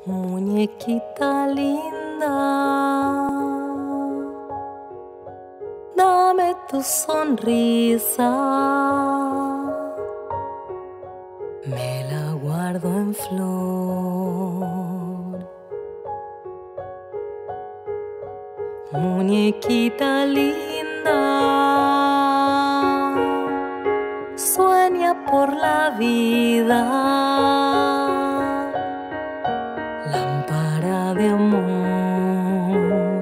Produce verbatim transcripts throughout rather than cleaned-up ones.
Muñequita linda, dame tu sonrisa, me la guardo en flor. Muñequita linda, sueña por la vida, lámpara de amor.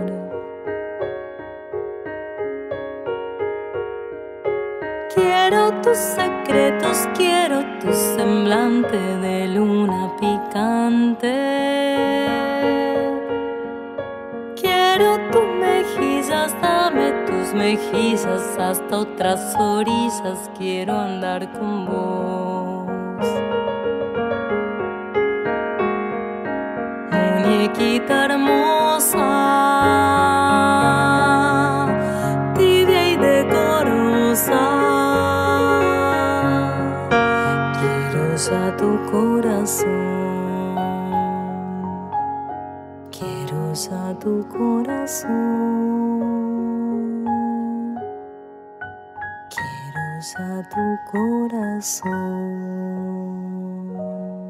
Quiero tus secretos, quiero tu semblante de luna picante. Quiero tus mejillas, dame tus mejillas hasta otras orillas, quiero andar con vos. Muñequita hermosa, tibia y decorosa, quiero ya tu corazón, quiero ya tu corazón, quiero ya tu corazón.